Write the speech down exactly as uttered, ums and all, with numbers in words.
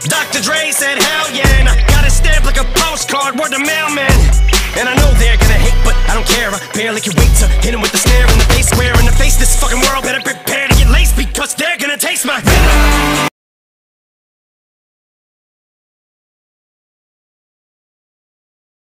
Doctor Dre said hell yeah, and I got it stamped like a postcard, word to mailman. And I know they're gonna hate, but I don't care, I barely can wait to hit him with the snare and the bass.